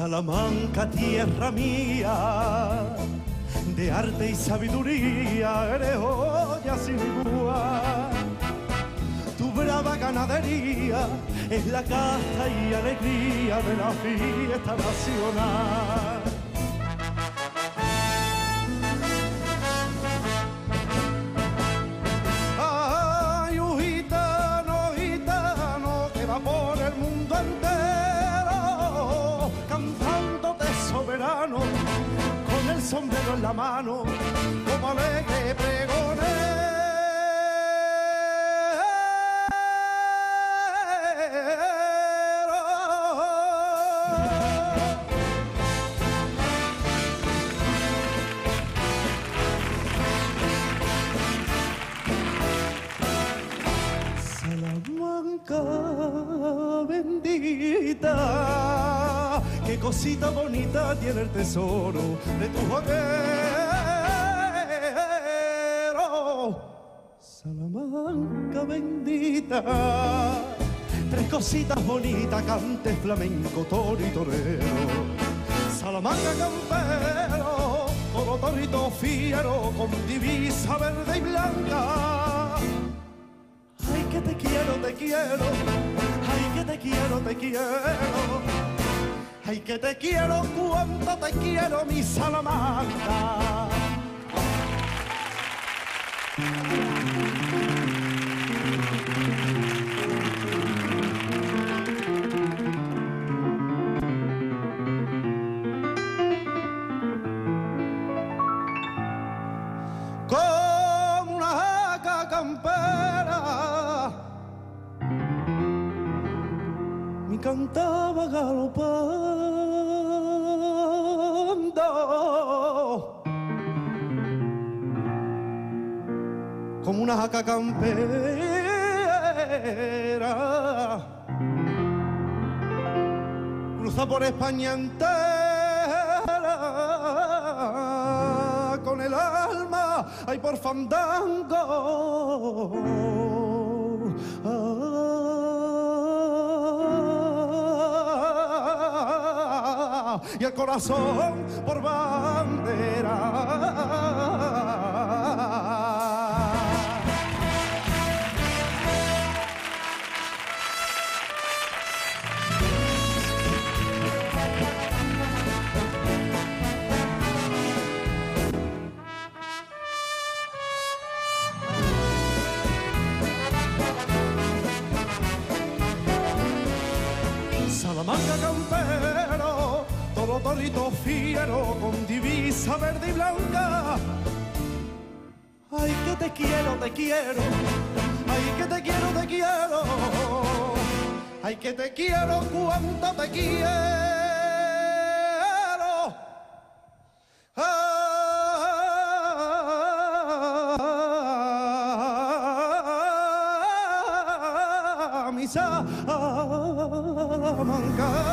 Salamanca, tierra mía, de arte y sabiduría, eres joya sin igual. Tu brava ganadería es la caza y alegría de la fiesta nacional. Ay, un gitano, gitano, que va por el mundo entero, cantándote soberano, con el sombrero en la mano, como alegre pregonero. Salamanca bendita, qué cosita bonita tiene el tesoro de tu joguero. Salamanca bendita, tres cositas bonitas, cante, flamenco, toro y torero. Salamanca campero, toro, torito fiero, con divisa verde y blanca. Ay, que te quiero, te quiero, ay, que te quiero, te quiero. Ay, que te quiero, cuánto te quiero, mi Salamanca. Como una jaca campera, mi cantaba galopando, como una jaca campera, cruza por España entera, con el alma, ay, por fandango. Y el corazón por bandera. Salamanca campero, toro, torito fiero, con divisa verde y blanca. Ay, que te quiero, te quiero, ay, que te quiero, te quiero. Ay, que te quiero, cuánto te quiero. Mi Salamanca.